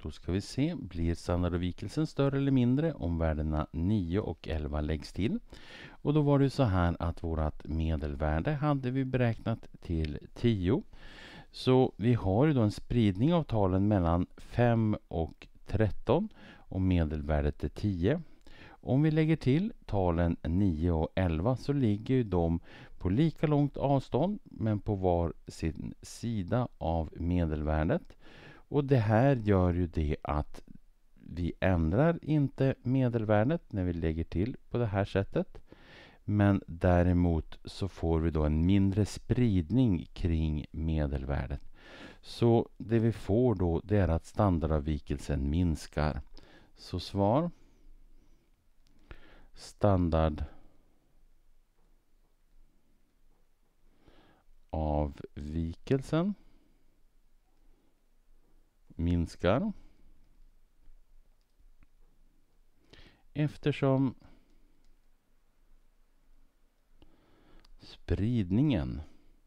Då ska vi se, blir standardavvikelsen större eller mindre om värdena 9 och 11 läggs till? Och då var det så här att vårt medelvärde hade vi beräknat till 10. Så vi har ju då en spridning av talen mellan 5 och 13 och medelvärdet är 10. Om vi lägger till talen 9 och 11 så ligger ju de på lika långt avstånd men på var sin sida av medelvärdet. Och det här gör ju det att vi ändrar inte medelvärdet när vi lägger till på det här sättet. Men däremot så får vi då en mindre spridning kring medelvärdet. Så det vi får då det är att standardavvikelsen minskar. Så svar. Standardavvikelsen minskar eftersom spridningen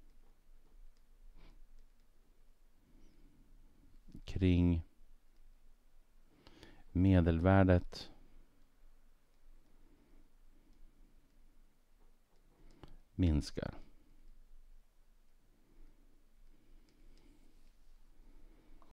kring medelvärdet minskar.